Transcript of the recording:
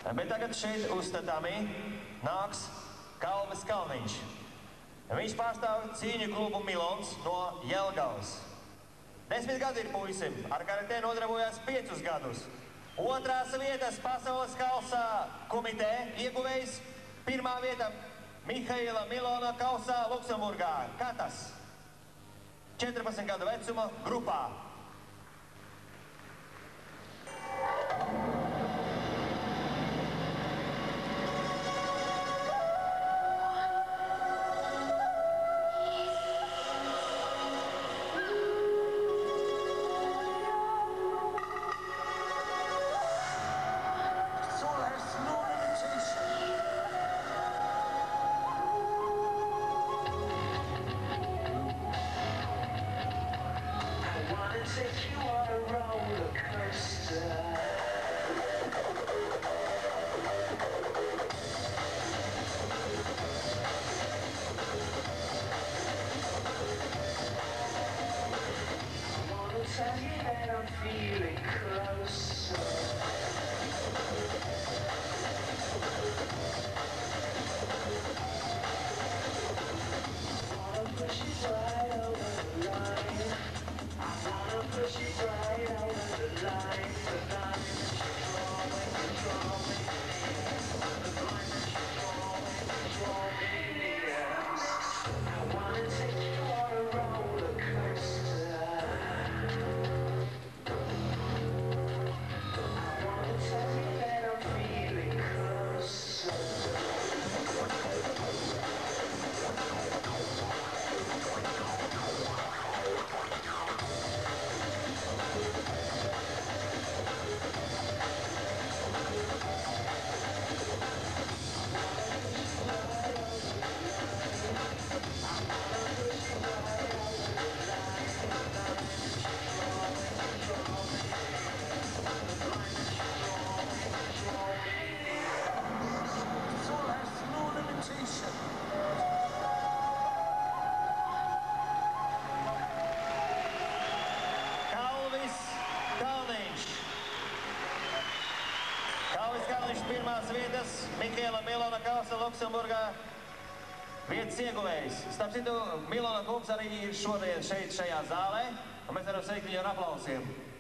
Bet tagad šeit uzstatāmī nāks Kalvis Kalniņš. Viņš pārstāv cīņu klubu Milons no Jelgavas. 10 gadi ir puisim, ar karatē nodarbojās 5 gadus. Otrās vietas pasaules kausā komitē ieguvējs. Pirmā vieta Mihaila Milona kausā Luksemburgā. Katas. 14 gadu vecuma grupā. Kalvis Kalniņš pirmās vietas, Mihaila Milona kausa Luksemburgā vietas ieguvējs. Starp citu, Milona kungs arī ir šodien šeit šajā zālē, un mēs varam sveikt viņu ar aplausiem.